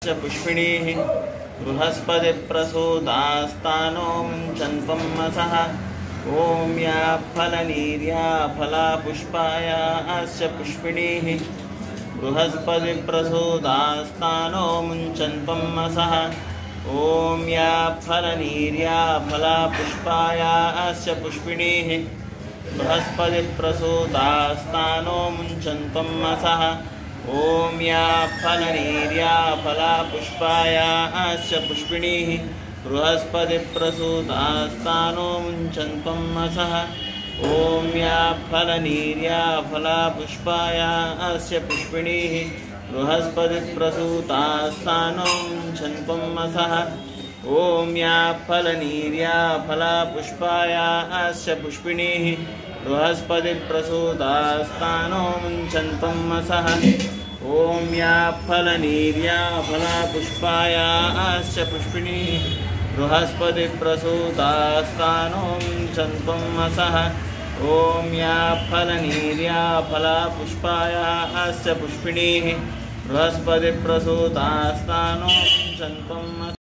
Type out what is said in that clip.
पुष्पिणीः बृहस्पतिप्रसूतास्तानो मुञ्चन्त्वमसः ॐ या फलनीर्या फला पुष्पायाश्च पुष्पिणीः बृहस्पतिप्रसूतास्तानो मुञ्चन्त्वमसः ॐ या फलनीर्या फला पुष्पायाश्च पुष्पिणीः बृहस्पतिप्रसूतास्तानो मुञ्चन्त्वमसः ॐ या फलनीर्या फला पुष्पायाश्च पुष्पिणीः बृहस्पतिप्रसूतास्तानो मुञ्चन्त्वमसः ॐ या फलनीर्या फला पुष्पायाश्च पुष्पिणीः बृहस्पतिप्रसूतास्तानो मुञ्चन्त्वमसः ॐ या फलनीर्या फला पुष्पायाश्च पुष्पिणीः बृहस्पतिप्रसूतास्तानो मुञ्चन्त्वमसः ॐ या फलनीर्या फला पुष्पायाश्च पुष्पिणीः बृहस्पतिप्रसूतास्तानो मुञ्चन्त्वमसः ॐ या फलनीर्या फला पुष्पायाश्च पुष्पिणीः बृहस्पतिप्रसूतास्तानो मुञ्चन्त्वमसः।